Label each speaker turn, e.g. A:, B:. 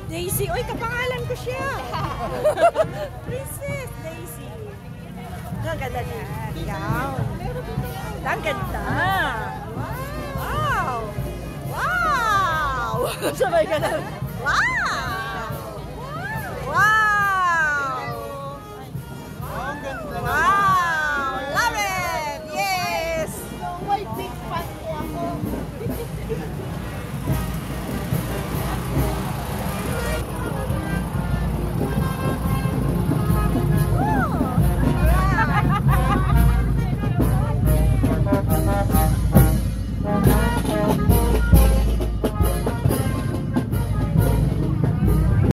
A: Daisy. Uy, kapangalan ko siya. Princess Daisy. Ang ganda niya. Gown. Ang ganda. Wow. Wow. Sabay ka na. Wow.